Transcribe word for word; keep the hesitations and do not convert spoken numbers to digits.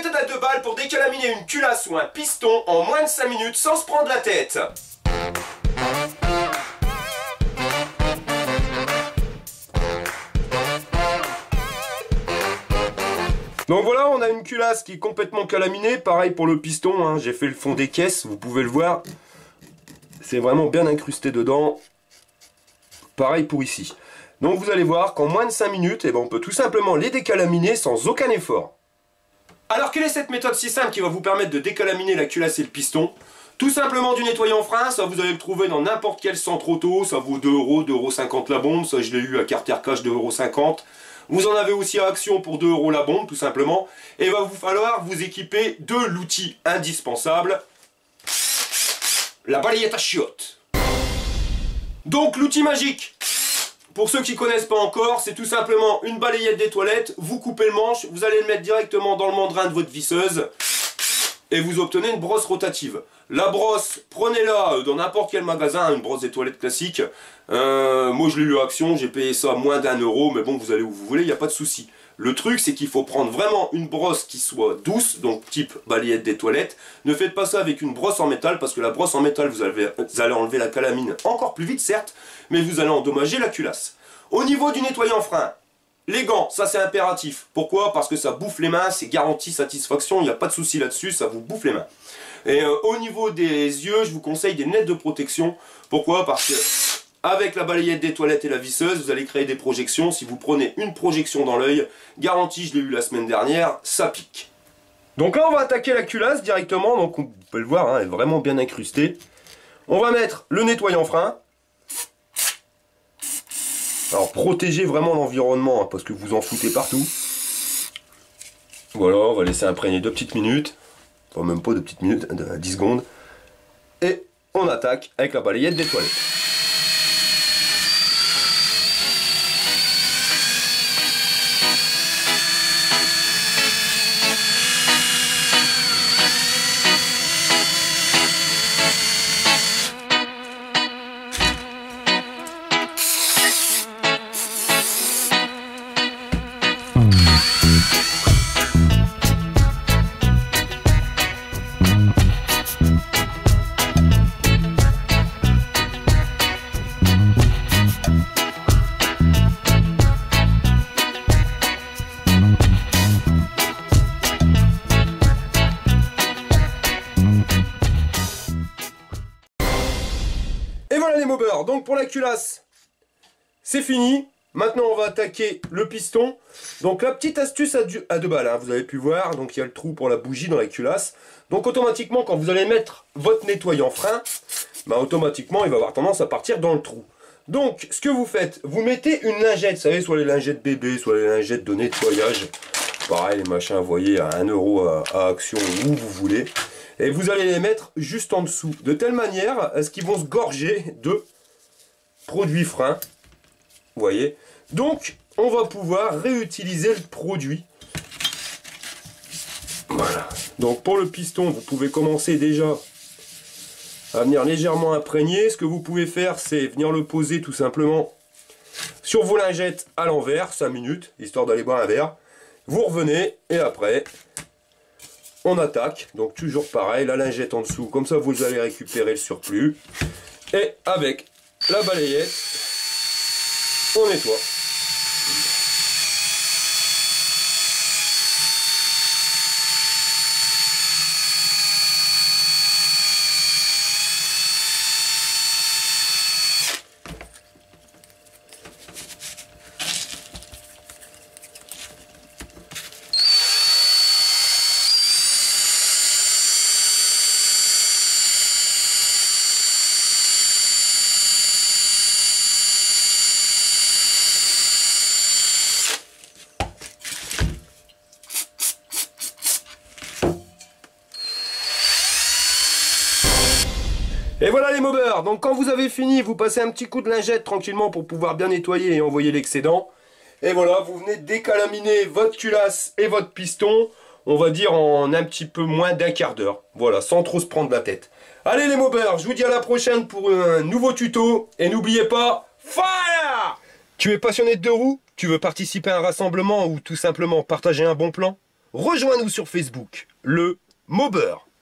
méthode à deux balles pour décalaminer une culasse ou un piston en moins de cinq minutes sans se prendre la tête. Donc voilà, on a une culasse qui est complètement calaminée. Pareil pour le piston, hein. J'ai fait le fond des caisses, vous pouvez le voir. C'est vraiment bien incrusté dedans. Pareil pour ici. Donc vous allez voir qu'en moins de cinq minutes, eh ben, on peut tout simplement les décalaminer sans aucun effort. Alors quelle est cette méthode si simple qui va vous permettre de décalaminer la culasse et le piston? Tout simplement du nettoyant frein, ça vous allez le trouver dans n'importe quel centre auto, ça vaut deux euros, deux euros cinquante la bombe, ça je l'ai eu à Carter Cash deux euros cinquante. Vous en avez aussi à Action pour deux euros la bombe tout simplement. Et il va vous falloir vous équiper de l'outil indispensable, la balayette à chiottes. Donc l'outil magique, pour ceux qui ne connaissent pas encore, c'est tout simplement une balayette des toilettes, vous coupez le manche, vous allez le mettre directement dans le mandrin de votre visseuse et vous obtenez une brosse rotative. La brosse, prenez-la dans n'importe quel magasin, une brosse des toilettes classique. Euh, moi je l'ai eu à Action, j'ai payé ça moins d'un euro, mais bon vous allez où vous voulez, il n'y a pas de souci. Le truc c'est qu'il faut prendre vraiment une brosse qui soit douce, donc type balayette des toilettes. Ne faites pas ça avec une brosse en métal, parce que la brosse en métal vous allez, vous allez enlever la calamine encore plus vite certes, mais vous allez endommager la culasse. Au niveau du nettoyant frein, les gants, ça c'est impératif. Pourquoi? Parce que ça bouffe les mains, c'est garantie satisfaction, il n'y a pas de souci là-dessus, ça vous bouffe les mains. Et euh, au niveau des yeux, je vous conseille des lunettes de protection. Pourquoi? Parce que avec la balayette des toilettes et la visseuse, vous allez créer des projections. Si vous prenez une projection dans l'œil, garantie, je l'ai eu la semaine dernière, ça pique. Donc là, on va attaquer la culasse directement. Donc on peut le voir, hein, elle est vraiment bien incrustée. On va mettre le nettoyant frein. Alors protégez vraiment l'environnement, hein, parce que vous en foutez partout. Voilà, on va laisser imprégner deux petites minutes. Enfin, même pas deux petites minutes, dix secondes. Et on attaque avec la balayette des toilettes. Et voilà les mobbers, donc pour la culasse, c'est fini. Maintenant on va attaquer le piston. Donc la petite astuce à, du, à deux balles, hein, vous avez pu voir, donc il y a le trou pour la bougie dans la culasse. Donc automatiquement quand vous allez mettre votre nettoyant frein, bah, automatiquement il va avoir tendance à partir dans le trou. Donc ce que vous faites, vous mettez une lingette, vous savez, soit les lingettes bébé, soit les lingettes de nettoyage. Pareil, les machins, vous voyez, à un euro à, à Action, où vous voulez. Et vous allez les mettre juste en dessous, de telle manière à ce qu'ils vont se gorger de produits freins. Vous voyez. Donc, on va pouvoir réutiliser le produit. Voilà. Donc, pour le piston, vous pouvez commencer déjà à venir légèrement imprégner. Ce que vous pouvez faire, c'est venir le poser tout simplement sur vos lingettes à l'envers, cinq minutes, histoire d'aller boire un verre. Vous revenez, et après... on attaque, donc toujours pareil, la lingette en dessous, comme ça vous allez récupérer le surplus. Et avec la balayette, on nettoie. Et voilà les mobbers, donc quand vous avez fini, vous passez un petit coup de lingette tranquillement pour pouvoir bien nettoyer et envoyer l'excédent. Et voilà, vous venez décalaminer votre culasse et votre piston, on va dire en un petit peu moins d'un quart d'heure. Voilà, sans trop se prendre la tête. Allez les mobbers, je vous dis à la prochaine pour un nouveau tuto. Et n'oubliez pas, fire! Tu es passionné de deux roues? Tu veux participer à un rassemblement ou tout simplement partager un bon plan? rejoins-nous sur Facebook, le Maubeur.